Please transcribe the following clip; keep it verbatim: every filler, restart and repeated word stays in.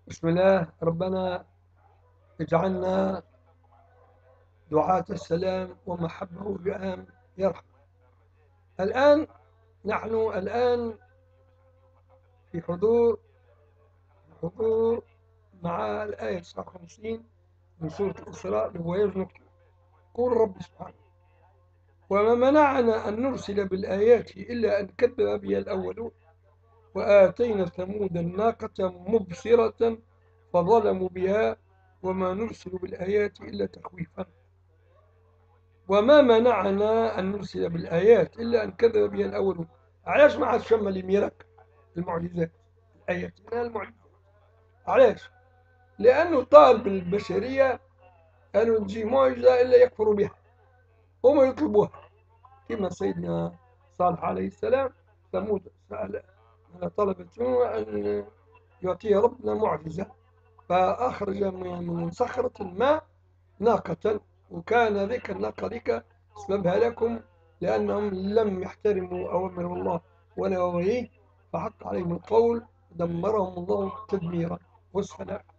بسم الله. ربنا اجعلنا دعاة السلام ومحبه بأم يرحم. الآن نحن الآن في حضور حضور مع الآية تسعة وخمسين من سورة الإسراء وهو يزنق. قول رب سبحانه: وما منعنا أن نرسل بالآيات إلا أن كذب بها الأولون وآتينا ثمود الناقة مبصرة فظلموا بها وما نرسل بالآيات إلا تخويفا. وما منعنا أن نرسل بالآيات إلا أن كذب بها الأولون. علاش ما عادش شم الميراك المعجزات الآيات من المعجزات؟ علاش؟ لأنه طالب البشرية قالوا نجي معجزة إلا يكفروا بها، هما يطلبوها كما سيدنا صالح عليه السلام ثمود سأل طلبت منه أن يعطيه ربنا معجزة، فأخرج من صخرة الماء ناقة، وكان ذيك الناقة ذيك سببها لكم لأنهم لم يحترموا أوامر الله ولا نواهيه، فحق عليهم القول دمرهم الله تدميرا. والسلام.